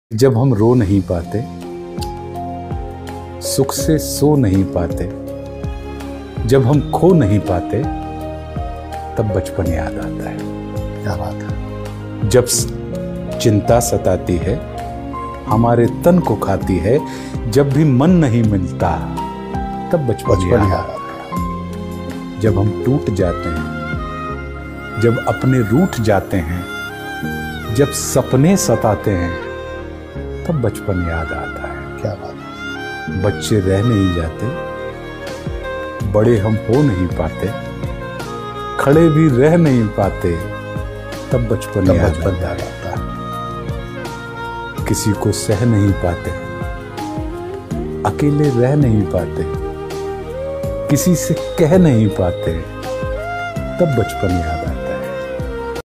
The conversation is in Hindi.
जब हम रो नहीं पाते, सुख से सो नहीं पाते, जब हम खो नहीं पाते, तब बचपन याद आता है। क्या बात है। जब चिंता सताती है, हमारे तन को खाती है, जब भी मन नहीं मिलता, तब बचपन याद आता है। जब हम टूट जाते हैं, जब अपने रूठ जाते हैं, जब सपने सताते हैं, तब बचपन याद आता है। क्या बात है। बच्चे रह नहीं जाते, बड़े हम हो नहीं पाते, खड़े भी रह नहीं पाते, तब बचपन याद आता है। किसी को सह नहीं पाते, अकेले रह नहीं पाते, किसी से कह नहीं पाते, तब बचपन याद